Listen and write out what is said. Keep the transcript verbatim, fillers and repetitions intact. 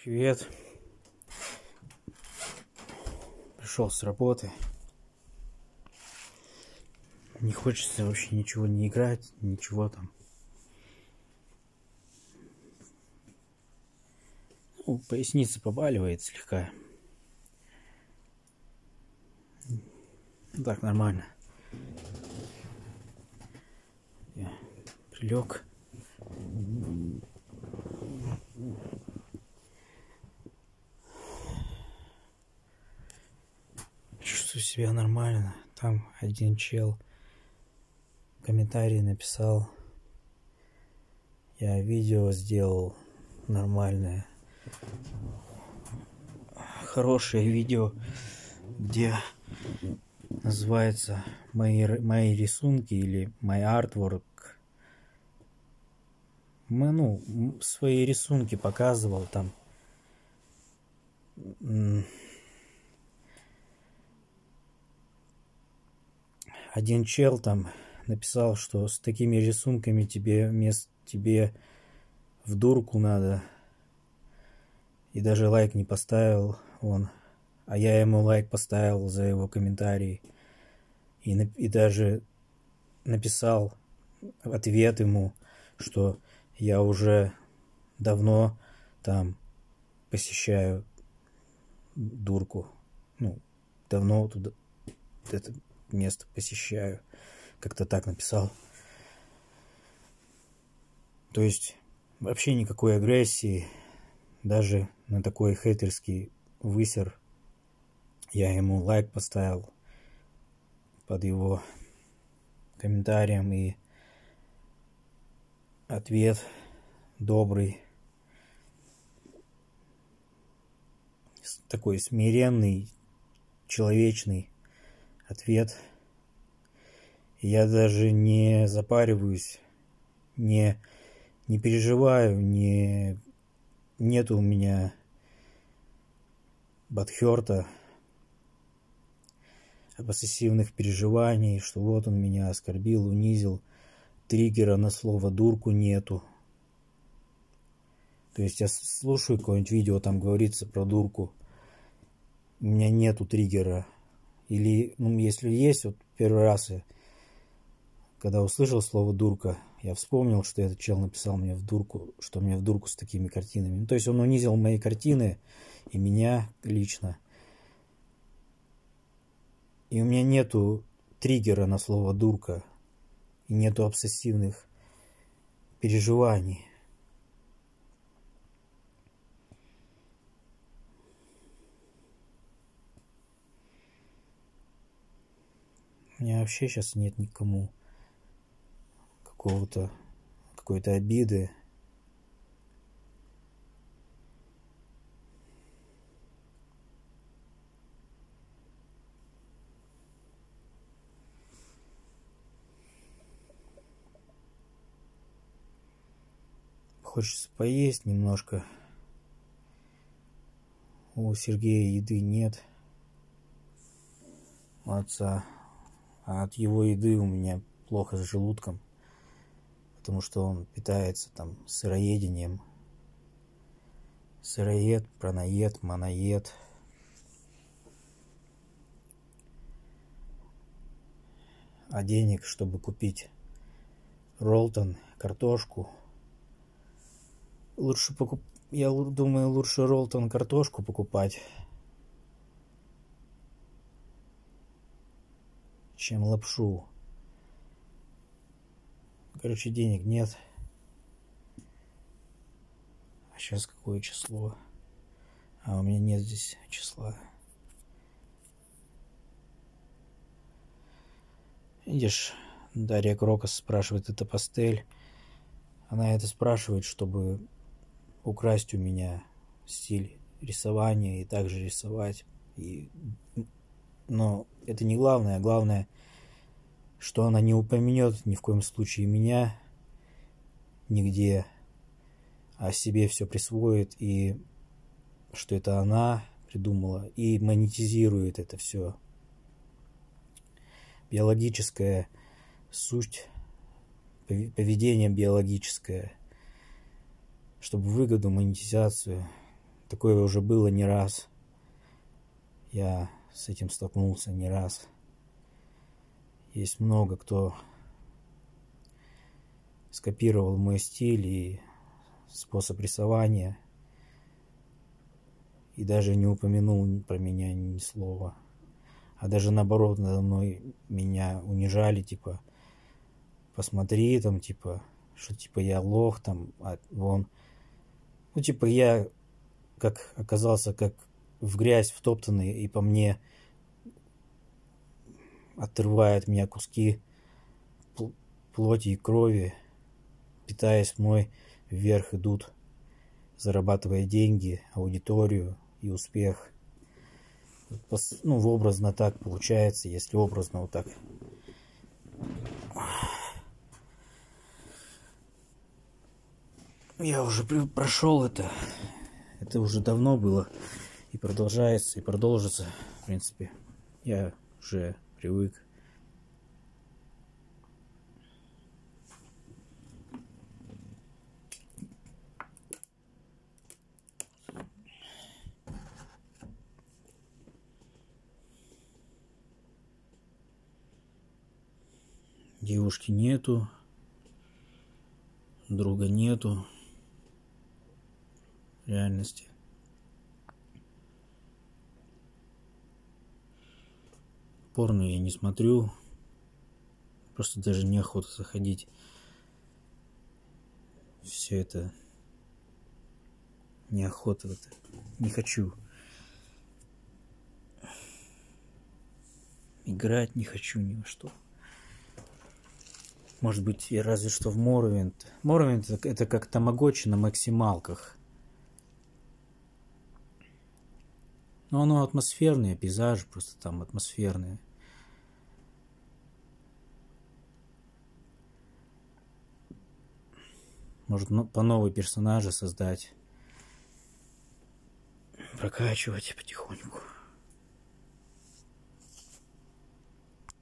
Привет. Пришел с работы. Не хочется вообще ничего не играть, ничего там. Ну, поясница побаливает слегка. Так, нормально. Я прилег. Чувствую себя нормально. Там один чел комментарий написал. Я видео сделал нормальное. Хорошее видео, где называется мои, мои рисунки или my artwork. Мы, ну, свои рисунки показывал там. Один чел там написал, что с такими рисунками тебе мест тебе в дурку надо. И даже лайк не поставил он. А я ему лайк поставил за его комментарий. И, и даже написал ответ ему, что я уже давно там посещаю дурку. Ну, давно туда это место посещаю. Как-то так написал. То есть вообще никакой агрессии. Даже на такой хейтерский высер я ему лайк поставил под его комментарием, и ответ добрый, такой смиренный, человечный ответ. Я даже не запариваюсь, не, не переживаю, не, нету у меня бадхерта, обсессивных переживаний, что вот он меня оскорбил, унизил. Триггера на слово дурку нету. То есть я слушаю какое-нибудь видео, там говорится про дурку. У меня нету триггера. Или, ну, если есть, вот первый раз я, когда услышал слово дурка, я вспомнил, что этот чел написал мне в дурку, что мне в дурку с такими картинами. Ну, то есть он унизил мои картины и меня лично. И у меня нету триггера на слово дурка. И нету обсессивных переживаний. У меня вообще сейчас нет никому какого-то какой-то обиды. Хочется поесть немножко. У Сергея еды нет. У отца. А от его еды у меня плохо с желудком. Потому что он питается там сыроедением. Сыроед, праноед, маноед. А денег, чтобы купить ролтон, картошку, лучше покуп... я думаю, лучше ролтон, картошку покупать, чем лапшу. Короче, денег нет. А сейчас какое число? А у меня нет здесь числа. Видишь, Дарья Крокос спрашивает, это пастель. Она это спрашивает, чтобы украсть у меня стиль рисования и также рисовать. И... Но это не главное. Главное, что она не упомянет ни в коем случае меня нигде, а себе все присвоит, и что это она придумала, и монетизирует это все. Биологическая суть, поведение биологическое, чтобы выгоду, монетизацию такое уже было не раз. Я с этим столкнулся не раз. Есть много кто скопировал мой стиль и способ рисования, и даже не упомянул про меня ни слова. А даже наоборот, надо мной меня унижали, типа, посмотри, там, типа, что, типа, я лох, там, а вон. Ну, типа, я, как оказался, как в грязь втоптанный, и по мне отрывают меня куски плоти и крови, питаясь мной, вверх идут, зарабатывая деньги, аудиторию и успех. Ну, образно так получается, если образно вот так. Я уже прошел это. Это уже давно было. И продолжается, и продолжится. В принципе, я уже привык. Девушки нету. Друга нету. В реальности. Порно я не смотрю. Просто даже неохота заходить. Все это неохота. Это. Не хочу. Играть не хочу ни во что. Может быть, и разве что в Morrowind. Morrowind это, это как тамагочи на максималках. Но оно атмосферное, пейзажи просто там атмосферные. Может, ну, по новой персонажа создать. Прокачивать потихоньку.